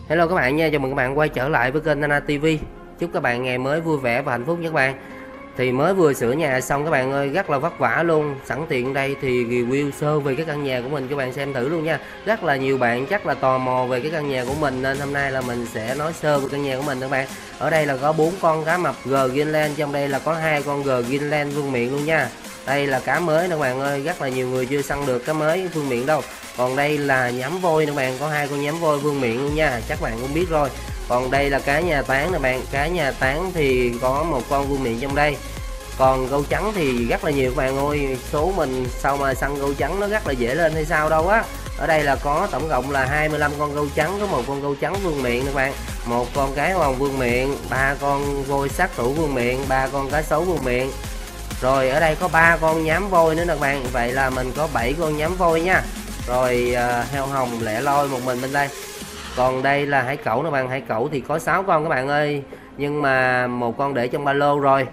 Hello các bạn nha, chào mừng các bạn quay trở lại với kênh Nana TV. Chúc các bạn ngày mới vui vẻ và hạnh phúc nha các bạn. Thì mới vừa sửa nhà xong các bạn ơi, rất là vất vả luôn. Sẵn tiện đây thì review sơ về cái căn nhà của mình các bạn xem thử luôn nha. Rất là nhiều bạn chắc là tò mò về cái căn nhà của mình nên hôm nay là mình sẽ nói sơ về căn nhà của mình các bạn. Ở đây là có 4 con cá mập G Greenland, trong đây là có 2 con G Greenland vương miện luôn nha. Đây là cá mới các bạn ơi, rất là nhiều người chưa săn được cá mới vương miện đâu. Còn đây là nhắm voi nè bạn, có 2 con nhắm voi vương miện luôn nha, chắc bạn cũng biết rồi. Còn đây là cá nhà tán nè bạn, cá nhà tán thì có 1 con vương miện trong đây. Còn gâu trắng thì rất là nhiều các bạn ơi, số mình sao mà săn gâu trắng nó rất là dễ lên hay sao đâu á. Ở đây là có tổng cộng là 25 con gâu trắng, có 1 con gâu trắng vương miện các bạn, 1 con cái hoàng vương miện, 3 con voi sát thủ vương miện, 3 con cá sấu vương miện. Rồi ở đây có 3 con nhám voi nữa nè các bạn, vậy là mình có 7 con nhám voi nha. Rồi heo hồng lẻ loi một mình bên đây. Còn đây là hải cẩu nè bạn, hải cẩu thì có 6 con các bạn ơi, nhưng mà 1 con để trong ba lô rồi.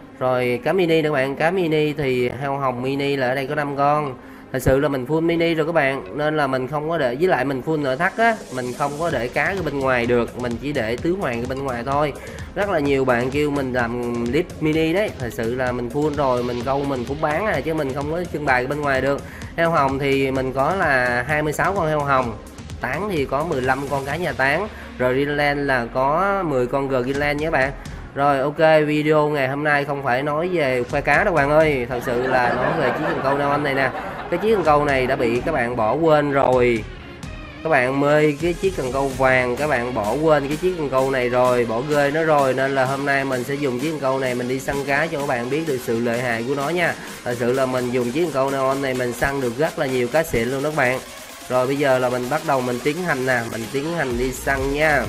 Rồi cá mini nữa các bạn, cá mini thì heo hồng mini là ở đây có 5 con. Thật sự là mình full mini rồi các bạn, nên là mình không có để, với lại mình full nội thất á, mình không có để cá ở bên ngoài được, mình chỉ để tứ hoàng ở bên ngoài thôi. Rất là nhiều bạn kêu mình làm clip mini đấy, thật sự là mình full rồi, mình câu mình cũng bán chứ mình không có trưng bày bên ngoài được. Heo hồng thì mình có là 26 con heo hồng, tán thì có 15 con cá nhà tán, rồi Greenland là có 10 con G Greenland nhé các bạn. Rồi ok, video ngày hôm nay không phải nói về khoe cá đâu bạn ơi, thật sự là nói về chiếc cần câu neon này nè. Cái chiếc cần câu này đã bị các bạn bỏ quên rồi, các bạn mê cái chiếc cần câu vàng, các bạn bỏ quên cái chiếc cần câu này rồi, bỏ rơi nó rồi, nên là hôm nay mình sẽ dùng chiếc cần câu này mình đi săn cá cho các bạn biết được sự lợi hại của nó nha. Thật sự là mình dùng chiếc cần câu neon này mình săn được rất là nhiều cá xịn luôn đó các bạn. Rồi bây giờ là mình bắt đầu mình tiến hành nè, mình tiến hành đi săn nha.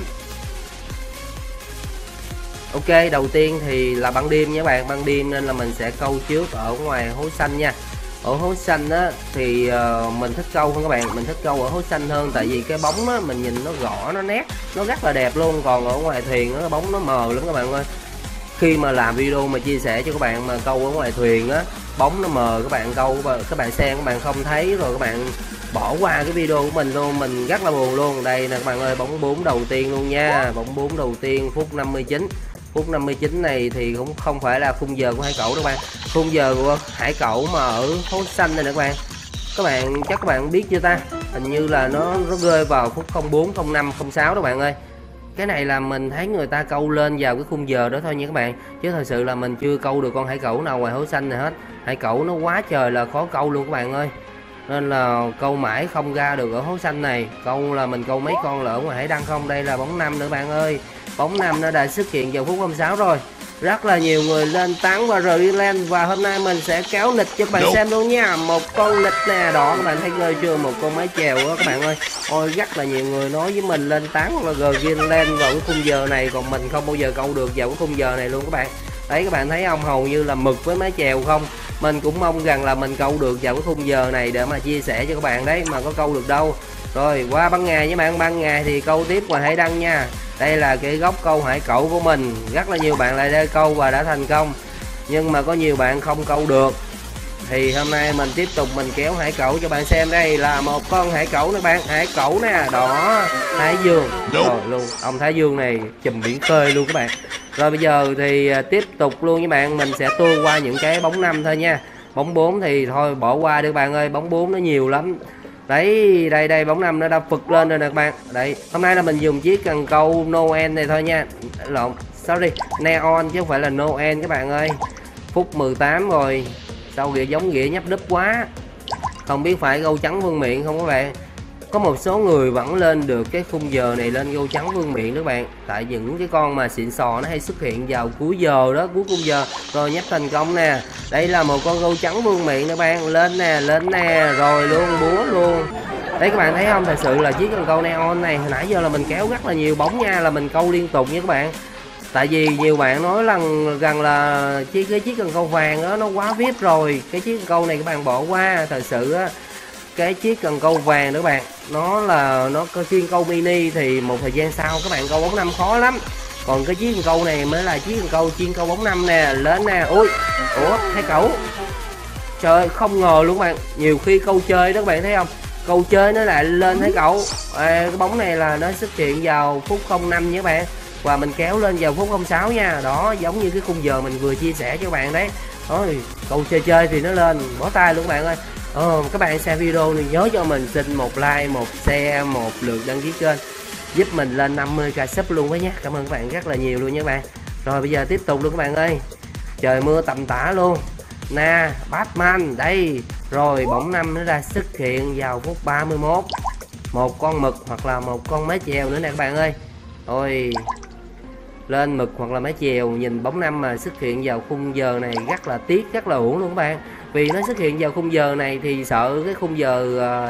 Ok, đầu tiên thì là ban đêm nha các bạn, ban đêm nên là mình sẽ câu trước ở ngoài hố xanh nha. Ở hố xanh á thì mình thích câu hơn các bạn, mình thích câu ở hố xanh hơn, tại vì cái bóng á mình nhìn nó rõ, nó nét, nó rất là đẹp luôn. Còn ở ngoài thuyền á bóng nó mờ lắm các bạn ơi. Khi mà làm video mà chia sẻ cho các bạn mà câu ở ngoài thuyền á, bóng nó mờ, các bạn câu các bạn xem các bạn không thấy, rồi các bạn bỏ qua cái video của mình luôn, mình rất là buồn luôn. Đây nè các bạn ơi, bóng 4 đầu tiên luôn nha, bóng 4 đầu tiên phút 59. Phút 59 này thì cũng không phải là khung giờ của hải cẩu đâu bạn, khung giờ của hải cẩu mà ở hố xanh này nè các bạn. Các bạn chắc các bạn biết chưa ta, hình như là nó rơi vào phút 04, 05, 06 đó bạn ơi. Cái này là mình thấy người ta câu lên vào cái khung giờ đó thôi nha các bạn, chứ thật sự là mình chưa câu được con hải cẩu nào ngoài hố xanh này hết. Hải cẩu nó quá trời là khó câu luôn các bạn ơi, nên là câu mãi không ra được ở hố xanh này. Câu là mình câu mấy con là ở ngoài hải đăng không. Đây là bóng 5 nữa bạn ơi, bóng 5 nó đã xuất hiện vào phút 56 rồi. Rất là nhiều người lên tán và Greenland, và hôm nay mình sẽ kéo nịch cho các bạn xem luôn nha. Một con nịch nè, đỏ các bạn thấy rơi chưa, một con mái chèo đó các bạn ơi. Ôi rất là nhiều người nói với mình lên tán là Greenland vào cái khung giờ này, còn mình không bao giờ câu được vào cái khung giờ này luôn các bạn. Đấy các bạn thấy không, hầu như là mực với mái chèo không. Mình cũng mong rằng là mình câu được vào cái khung giờ này để mà chia sẻ cho các bạn đấy, mà có câu được đâu. Rồi qua ban ngày với bạn, ban ngày thì câu tiếp ngoài hải đăng nha. Đây là cái góc câu hải cẩu của mình, rất là nhiều bạn lại đây câu và đã thành công, nhưng mà có nhiều bạn không câu được. Thì hôm nay mình tiếp tục mình kéo hải cẩu cho bạn xem. Đây là một con hải cẩu nè bạn, hải cẩu nè, đỏ Thái Dương rồi luôn, ông Thái Dương này chùm biển khơi luôn các bạn. Rồi bây giờ thì tiếp tục luôn với bạn, mình sẽ tua qua những cái bóng 5 thôi nha. Bóng 4 thì thôi bỏ qua đi bạn ơi, bóng 4 nó nhiều lắm. Đấy, đây bóng 5 nó đã phực lên rồi nè các bạn. Đấy, hôm nay là mình dùng chiếc cần câu Noel này thôi nha. Lộn, sorry, Neon chứ không phải là Noel các bạn ơi. Phút 18 rồi, sao nghĩa giống nghĩa nhấp đúp quá. Không biết phải gâu trắng vương miện không các bạn. Có một số người vẫn lên được cái khung giờ này lên gâu trắng vương miện các bạn, tại những cái con mà xịn sò nó hay xuất hiện vào cuối giờ đó, cuối khung giờ. Rồi nhấp thành công nè, đây là một con gâu trắng vương miện nè bạn, lên nè, rồi luôn, búa luôn. Đấy các bạn thấy không, thật sự là chiếc cần câu neon này hồi nãy giờ là mình kéo rất là nhiều bóng nha, là mình câu liên tục nha các bạn. Tại vì nhiều bạn nói rằng là cái chiếc cần câu vàng đó nó quá VIP rồi, cái chiếc cần câu này các bạn bỏ qua. Thật sự á, cái chiếc cần câu vàng nữa bạn, nó có chuyên câu mini thì một thời gian sau các bạn câu bóng 5 khó lắm. Còn cái chiếc cần câu này mới là chiếc cần câu chuyên câu bóng 5 nè, lên nè. Ui, ủa, hải cẩu, trời ơi, không ngờ luôn các bạn, nhiều khi câu chơi đó các bạn thấy không, câu chơi nó lại lên thấy cậu. Cái bóng này là nó xuất hiện vào phút 05 nha các bạn, và mình kéo lên vào phút 06 nha. Đó, giống như cái khung giờ mình vừa chia sẻ cho các bạn đấy. Thôi câu chơi thì nó lên, bỏ tay luôn các bạn ơi. Các bạn xem video thì nhớ cho mình xin một like, một share, một lượt đăng ký kênh, giúp mình lên 50k sub luôn với nhé. Cảm ơn các bạn rất là nhiều luôn nha các bạn. Rồi bây giờ tiếp tục luôn các bạn ơi. Trời mưa tầm tã luôn nè, Batman đây. Rồi bóng 5 nó ra xuất hiện vào phút 31, một con mực hoặc là một con mái chèo nữa nè các bạn ơi. Ôi, lên mực hoặc là mái chèo, nhìn bóng 5 mà xuất hiện vào khung giờ này rất là tiếc, rất là uổng luôn các bạn. Vì nó xuất hiện vào khung giờ này thì sợ cái khung giờ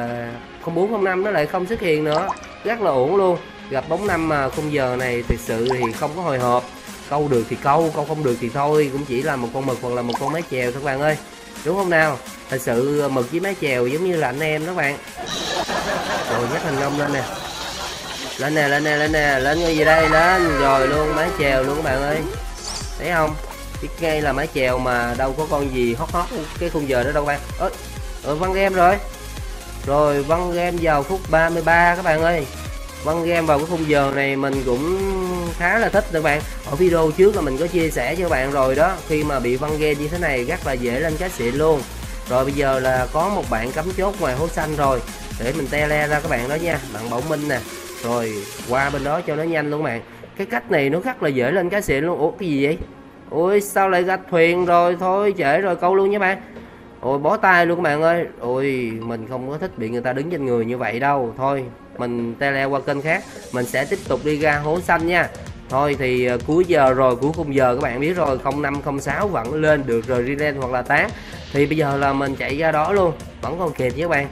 0405 nó lại không xuất hiện nữa, rất là uổng luôn. Gặp bóng 5 mà khung giờ này thực sự thì không có hồi hộp. Câu được thì câu không được thì thôi, cũng chỉ là một con mực hoặc là một con mái chèo thôi các bạn ơi, đúng không nào? Thật sự mực với mái chèo giống như là anh em đó các bạn. Rồi nhắc thành công lên nè, lên nè, lên cái gì đây, lên rồi luôn mái chèo luôn các bạn ơi, thấy không? Biết ngay là mái chèo mà đâu có con gì hót cái khung giờ đó đâu các bạn. Văng game rồi văng game vào phút 33 các bạn ơi. Văng game vào cái khung giờ này mình cũng khá là thích các bạn. Ở video trước là mình có chia sẻ cho các bạn rồi đó, khi mà bị văng game như thế này rất là dễ lên cá xịn luôn. Rồi bây giờ là có một bạn cắm chốt ngoài hố xanh rồi, để mình tele ra các bạn đó nha, bạn Bảo Minh nè. Rồi qua bên đó cho nó nhanh luôn các bạn. Cái cách này nó rất là dễ lên cá xịn luôn. Ủa cái gì vậy? Ôi sao lại ra thuyền rồi, thôi trễ rồi, câu luôn nha bạn. Ôi bó tay luôn các bạn ơi. Ôi mình không có thích bị người ta đứng trên người như vậy đâu. Thôi mình tele qua kênh khác, mình sẽ tiếp tục đi ra hố xanh nha. Thôi thì cuối giờ rồi, cuối khung giờ các bạn biết rồi, 0506 vẫn lên được rồi Rilen hoặc là tán. Thì bây giờ là mình chạy ra đó luôn, vẫn còn kịp với các bạn.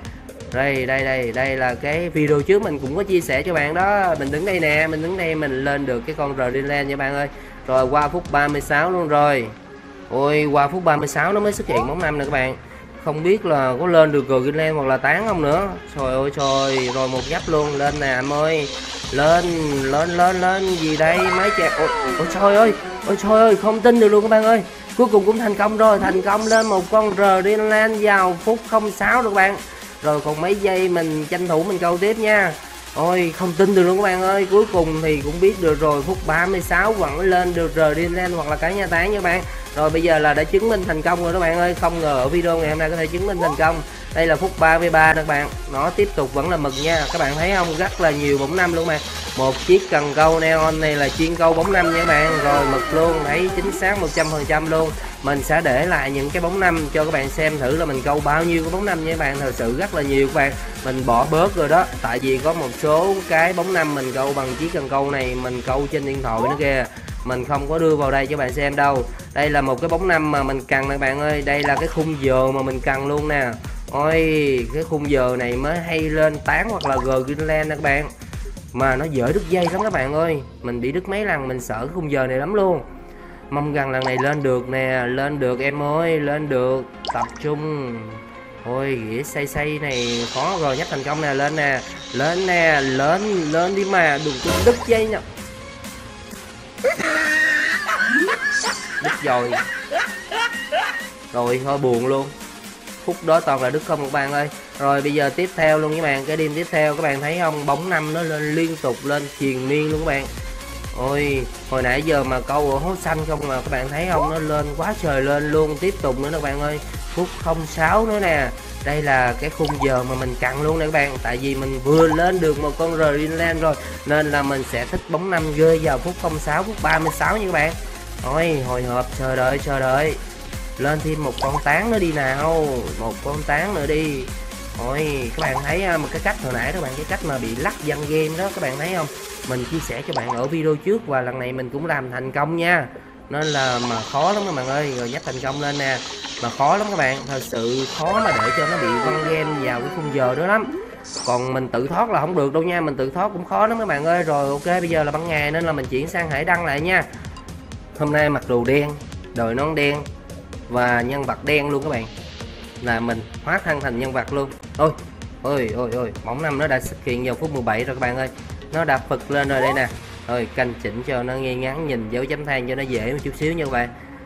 Đây là cái video trước mình cũng có chia sẻ cho bạn đó. Mình đứng đây nè, mình đứng đây mình lên được cái con Rilen nha bạn ơi. Rồi qua phút 36 luôn rồi. Ôi qua phút 36 nó mới xuất hiện bóng 5 nè các bạn. Không biết là có lên được Greenland hoặc là tán không nữa. Trời ơi trời, rồi một gấp luôn, lên nè em ơi. Lên gì đây máy chè. Ôi trời ơi, không tin được luôn các bạn ơi. Cuối cùng cũng thành công rồi, thành công lên một con Greenland vào phút 06 được các bạn. Rồi còn mấy giây mình tranh thủ mình câu tiếp nha. Ôi không tin được luôn các bạn ơi, cuối cùng thì cũng biết được rồi, phút 36 vẫn lên được Greenland hoặc là cá nhà tán nha các bạn. Rồi bây giờ là đã chứng minh thành công rồi các bạn ơi, không ngờ ở video ngày hôm nay có thể chứng minh thành công. Đây là phút 33 các bạn, nó tiếp tục vẫn là mực nha, các bạn thấy không, rất là nhiều bóng 5 luôn mà. Một chiếc cần câu neon này là chuyên câu bóng 5 nha các bạn, rồi mực luôn, thấy chính xác 100% luôn. Mình sẽ để lại những cái bóng 5 cho các bạn xem thử là mình câu bao nhiêu cái bóng 5 nha các bạn, thật sự rất là nhiều các bạn. Mình bỏ bớt rồi đó, tại vì có một số cái bóng 5 mình câu bằng chiếc cần câu này, mình câu trên điện thoại nữa kìa, mình không có đưa vào đây cho bạn xem đâu. Đây là một cái bóng 5 mà mình cần nè bạn ơi, đây là cái khung giờ mà mình cần luôn nè. Ôi cái khung giờ này mới hay lên tán hoặc là Greenland nè các bạn, mà nó dở đứt dây lắm các bạn ơi, mình bị đứt mấy lần, mình sợ cái khung giờ này lắm luôn. Mong rằng lần này lên được nè, lên được em ơi, lên được, tập trung. Ôi nghĩa xây này khó rồi, nhắc thành công nè, lên nè, lên nè, lên đi mà, đừng có đứt dây nha. Đứt rồi. Rồi thôi buồn luôn. Phút đó toàn là đứt không các bạn ơi. Rồi bây giờ tiếp theo luôn các bạn, cái đêm tiếp theo các bạn thấy không, bóng 5 nó lên liên tục, lên triền miên luôn các bạn. Ôi hồi nãy giờ mà câu ở hố xanh không mà các bạn thấy không, nó lên quá trời lên luôn, tiếp tục nữa các bạn ơi. Phút 06 nữa nè, đây là cái khung giờ mà mình cần luôn nè các bạn, tại vì mình vừa lên được một con Greenland rồi nên là mình sẽ thích bóng 5 rơi vào phút 06, phút 36 nha các bạn. Ôi hồi hộp, chờ đợi, lên thêm một con tán nữa đi nào, một con tán nữa đi. Ôi các bạn thấy một cái cách hồi nãy các bạn, cái cách mà bị lắc văng game đó các bạn thấy không, mình chia sẻ cho bạn ở video trước và lần này mình cũng làm thành công nha, nên là mà khó lắm các bạn ơi. Rồi nhắc thành công lên nè, mà khó lắm các bạn, thật sự khó mà để cho nó bị văng game vào cái khung giờ đó lắm. Còn mình tự thoát là không được đâu nha, mình tự thoát cũng khó lắm các bạn ơi. Rồi ok, bây giờ là ban ngày nên là mình chuyển sang hải đăng lại nha. Hôm nay mặc đồ đen, đội nón đen và nhân vật đen luôn các bạn, là mình hóa thân thành nhân vật luôn. Ôi bóng 5 nó đã xuất hiện vào phút 17 rồi các bạn ơi, nó đã phật lên rồi đây nè. Rồi canh chỉnh cho nó ngay ngắn, nhìn dấu chấm than cho nó dễ một chút xíu nha các bạn.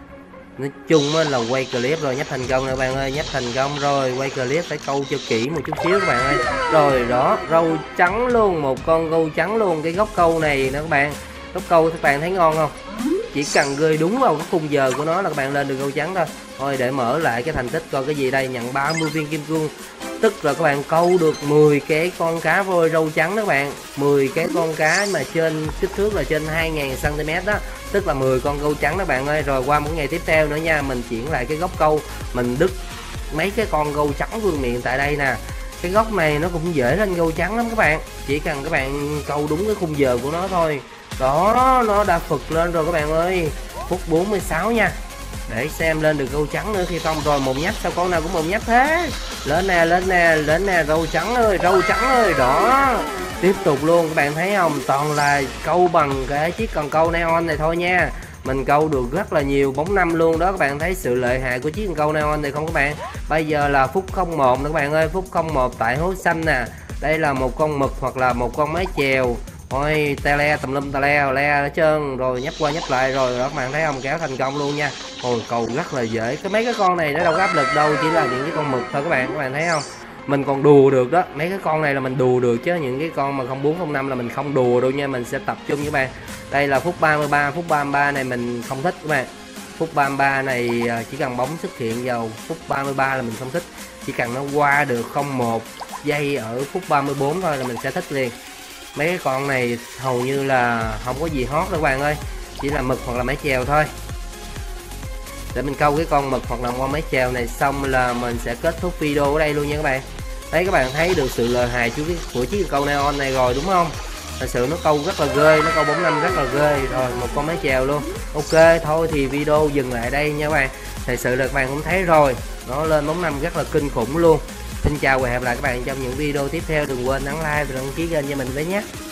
Nói chung là quay clip rồi nhấp thành công nè các bạn ơi, nhấp thành công rồi, quay clip phải câu cho kỹ một chút xíu các bạn ơi. Rồi đó, râu trắng luôn, một con gâu trắng luôn. Cái gốc câu này nè các bạn, gốc câu các bạn thấy ngon không? Chỉ cần rơi đúng vào cái khung giờ của nó là các bạn lên được gâu trắng thôi. Thôi để mở lại cái thành tích coi cái gì đây, nhận 30 viên kim cương. Tức là các bạn câu được 10 cái con cá voi râu trắng đó các bạn. 10 cái con cá mà trên kích thước là trên 2000 cm đó. Tức là 10 con gâu trắng đó bạn ơi. Rồi qua một ngày tiếp theo nữa nha, mình chuyển lại cái gốc câu, mình đứt mấy cái con gâu trắng vương miện tại đây nè. Cái góc này nó cũng dễ lên gâu trắng lắm các bạn. Chỉ cần các bạn câu đúng cái khung giờ của nó thôi. Đó, nó đã phực lên rồi các bạn ơi. Phút 46 nha. Để xem lên được gâu trắng nữa khi không. Rồi một nhấp, sao con nào cũng một nhấp thế. Lên nè, lên nè, lên nè, râu trắng ơi, râu trắng ơi. Đó, tiếp tục luôn, các bạn thấy không? Toàn là câu bằng cái chiếc cần câu neon này thôi nha. Mình câu được rất là nhiều bóng năm luôn đó. Các bạn thấy sự lợi hại của chiếc cần câu neon này không các bạn? Bây giờ là phút 01 nữa các bạn ơi. Phút 01 tại hố xanh nè. Đây là một con mực hoặc là một con mái chèo. Ôi, tele tùm lum tele le hết trơn. Rồi nhấp qua nhấp lại rồi đó, các bạn thấy không? Kéo thành công luôn nha. Ôi, cầu rất là dễ. Mấy cái con này nó đâu có áp lực đâu, chỉ là những cái con mực thôi các bạn thấy không? Mình còn đùa được đó. Mấy cái con này là mình đùa được, chứ những cái con mà 0405 là mình không đùa đâu nha. Mình sẽ tập trung các bạn. Đây là phút 33. Phút 33 này mình không thích các bạn. Phút 33 này chỉ cần bóng xuất hiện vào phút 33 là mình không thích. Chỉ cần nó qua được 01 giây ở phút 34 thôi là mình sẽ thích liền. Mấy cái con này hầu như là không có gì hot đâu các bạn ơi, chỉ là mực hoặc là mái chèo thôi. Để mình câu cái con mực hoặc là con mái chèo này xong là mình sẽ kết thúc video ở đây luôn nha các bạn. Đấy, các bạn thấy được sự lợi hại của chiếc câu neon này rồi đúng không? Thật sự nó câu rất là ghê, nó câu bóng năm rất là ghê. Rồi một con mái chèo luôn. Ok, thôi thì video dừng lại đây nha các bạn. Thật sự là các bạn cũng thấy rồi, nó lên bóng năm rất là kinh khủng luôn. Xin chào và hẹn gặp lại các bạn trong những video tiếp theo. Đừng quên nhấn like và đăng ký kênh cho mình với nhé.